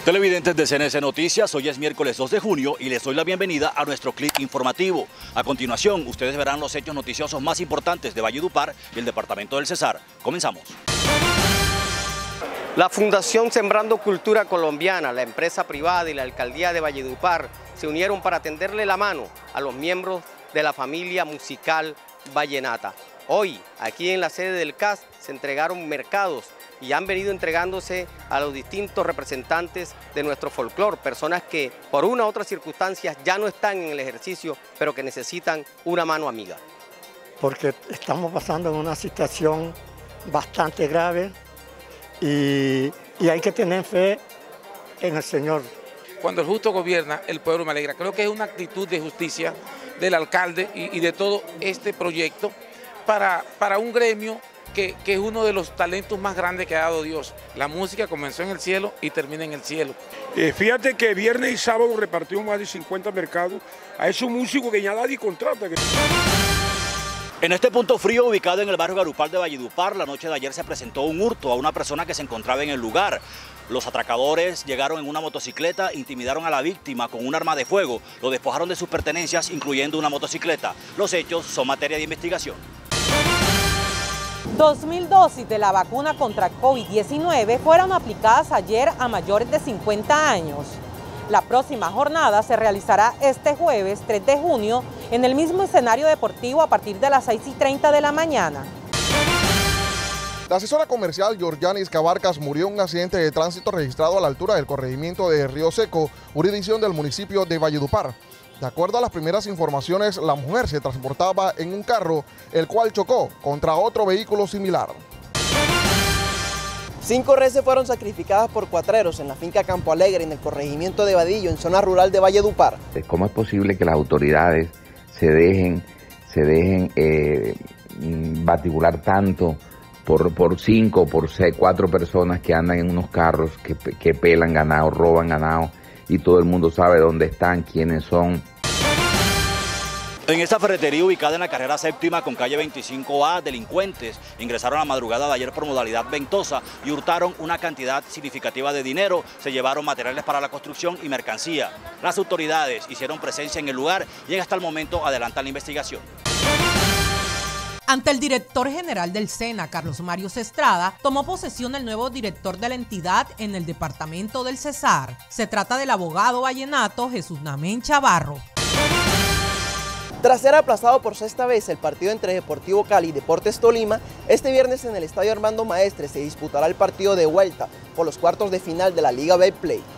Televidentes de CNC Noticias, hoy es miércoles 2 de junio y les doy la bienvenida a nuestro clic informativo. A continuación, ustedes verán los hechos noticiosos más importantes de Valledupar y el departamento del Cesar. Comenzamos. La Fundación Sembrando Cultura Colombiana, la empresa privada y la alcaldía de Valledupar se unieron para tenderle la mano a los miembros de la familia musical vallenata. Hoy, aquí en la sede del CAS, se entregaron mercados y han venido entregándose a los distintos representantes de nuestro folclore, personas que por una u otra circunstancia ya no están en el ejercicio, pero que necesitan una mano amiga. Porque estamos pasando en una situación bastante grave y hay que tener fe en el Señor. Cuando el justo gobierna, el pueblo me alegra. Creo que es una actitud de justicia del alcalde y de todo este proyecto para un gremio que es uno de los talentos más grandes que ha dado Dios. La música comenzó en el cielo y termina en el cielo. Fíjate que viernes y sábado repartimos más de 50 mercados a esos músicos que ya nadie contrata. En este punto frío ubicado en el barrio Garupal de Valledupar, la noche de ayer se presentó un hurto a una persona que se encontraba en el lugar. Los atracadores llegaron en una motocicleta, intimidaron a la víctima con un arma de fuego, lo despojaron de sus pertenencias, incluyendo una motocicleta. Los hechos son materia de investigación. 2.000 dosis de la vacuna contra COVID-19 fueron aplicadas ayer a mayores de 50 años. La próxima jornada se realizará este jueves 3 de junio en el mismo escenario deportivo a partir de las 6:30 de la mañana. La asesora comercial Georgianis Cabarcas murió en un accidente de tránsito registrado a la altura del corregimiento de Río Seco, jurisdicción del municipio de Valledupar. De acuerdo a las primeras informaciones, la mujer se transportaba en un carro, el cual chocó contra otro vehículo similar. 5 reses fueron sacrificadas por cuatreros en la finca Campo Alegre, en el corregimiento de Vadillo, en zona rural de Valledupar. ¿Cómo es posible que las autoridades se dejen batibular tanto por 5, por 6, 4 personas que andan en unos carros que pelan ganado, roban ganado y todo el mundo sabe dónde están, quiénes son? En esta ferretería ubicada en la carrera séptima con calle 25A, delincuentes ingresaron la madrugada de ayer por modalidad ventosa y hurtaron una cantidad significativa de dinero. Se llevaron materiales para la construcción y mercancía. Las autoridades hicieron presencia en el lugar y hasta el momento adelantan la investigación. Ante el director general del SENA, Carlos Mario Estrada, tomó posesión el nuevo director de la entidad en el departamento del Cesar. Se trata del abogado vallenato Jesús Namén Chavarro. Tras ser aplazado por sexta vez el partido entre Deportivo Cali y Deportes Tolima, este viernes en el estadio Armando Maestre se disputará el partido de vuelta por los cuartos de final de la Liga Betplay.